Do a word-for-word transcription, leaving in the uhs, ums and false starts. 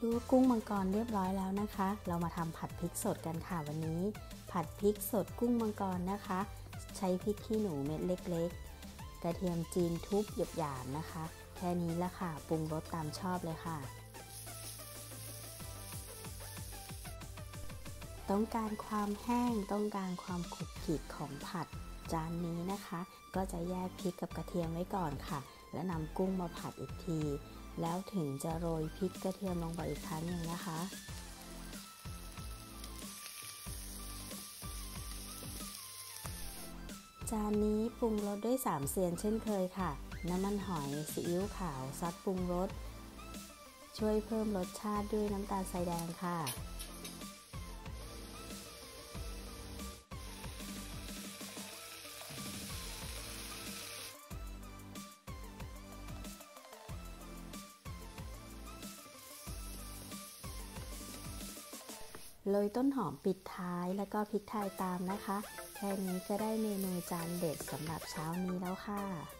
กุ้งมังกรเรียบร้อยแล้วนะคะเรามาทำผัดพริกสดกันค่ะวันนี้ผัดพริกสดกุ้งมังกรนะคะใช้พริกขี้หนูเม็ดเล็กๆกระเทียมจีนทุบหยาบๆนะคะแค่นี้ละค่ะปรุงรสตามชอบเลยค่ะต้องการความแห้งต้องการความขรุบขริของผัดจานนี้นะคะก็จะแยกพริกกับกระเทียมไว้ก่อนค่ะและนำกุ้งมาผัดอีกทีแล้วถึงจะโรยพริกกระเทียมลงไปอีกครั้งหนึ่งนะคะจานนี้ปรุงรสด้วยสามเซียนเช่นเคยค่ะน้ำมันหอยซีอิ๊วขาวซอสปรุงรสช่วยเพิ่มรสชาติด้วยน้ำตาลทรายแดงค่ะโรยต้นหอมปิดท้ายแล้วก็พริกไทยตามนะคะแค่นี้ก็ได้เมนูจานเด็ดสำหรับเช้านี้แล้วค่ะ